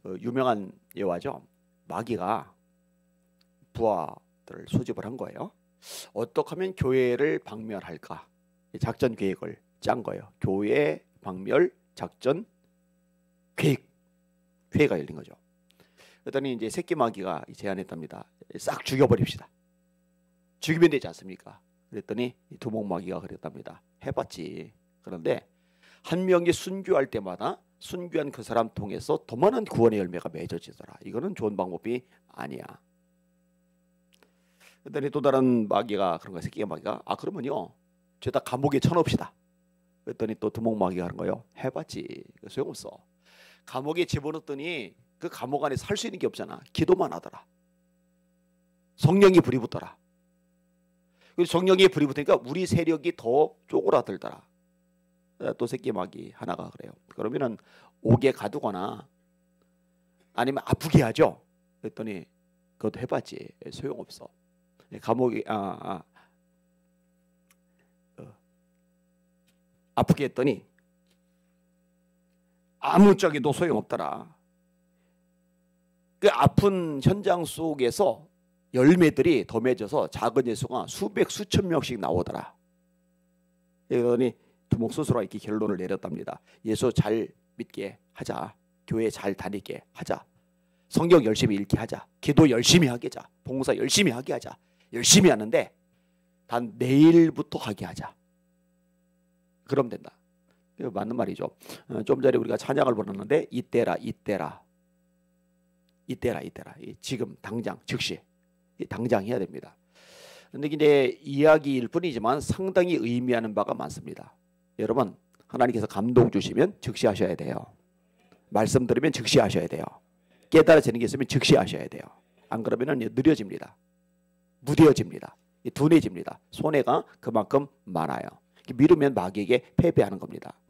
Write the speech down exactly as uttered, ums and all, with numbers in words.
그 유명한 예화죠. 마귀가 부하들을 소집을 한 거예요. 어떻게 하면 교회를 박멸할까? 작전 계획을 짠 거예요. 교회 박멸 작전 계획 회의가 열린 거죠. 그랬더니 이제 새끼 마귀가 제안했답니다. 싹 죽여버립시다. 죽이면 되지 않습니까? 그랬더니 두목 마귀가 그랬답니다. 해봤지. 그런데 한 명이 순교할 때마다 순교한 그 사람 통해서 더 많은 구원의 열매가 맺어지더라. 이거는 좋은 방법이 아니야. 그랬더니 또 다른 마귀가 그런 거야. 새끼 마귀가 아 그러면요 죄다 감옥에 쳐넣읍시다. 그랬더니 또 두목 마귀가 하는 거예요. 해봤지. 소용없어. 감옥에 집어넣었더니 그 감옥 안에 살 수 있는 게 없잖아. 기도만 하더라. 성령이 불이 붙더라. 성령이 불이 붙으니까 우리 세력이 더 쪼그라들더라. 또 새끼 마귀 하나가 그래요. 그러면은 옥에 가두거나 아니면 아프게 하죠. 그랬더니 그것도 해봤지. 소용없어. 감옥이 아, 아 어, 아프게 했더니 아무짝에도 소용없더라. 그 아픈 현장 속에서 열매들이 더 맺어서 작은 예수가 수백 수천 명씩 나오더라. 그러더니 두목 스스로가 이렇게 결론을 내렸답니다. 예수 잘 믿게 하자. 교회 잘 다니게 하자. 성경 열심히 읽게 하자. 기도 열심히 하게 하자. 봉사 열심히 하게 하자. 열심히 하는데 단 내일부터 하게 하자. 그럼 된다. 이거 맞는 말이죠. 좀 전에 우리가 찬양을 불렀는데 이때라 이때라 이때라 이때라 지금 당장 즉시 당장 해야 됩니다. 그런데 이제 이야기일 뿐이지만 상당히 의미하는 바가 많습니다. 여러분 하나님께서 감동 주시면 즉시 하셔야 돼요. 말씀 들으면 즉시 하셔야 돼요. 깨달아지는 게 있으면 즉시 하셔야 돼요. 안 그러면 느려집니다. 무뎌집니다. 둔해집니다. 손해가 그만큼 많아요. 미루면 마귀에게 패배하는 겁니다.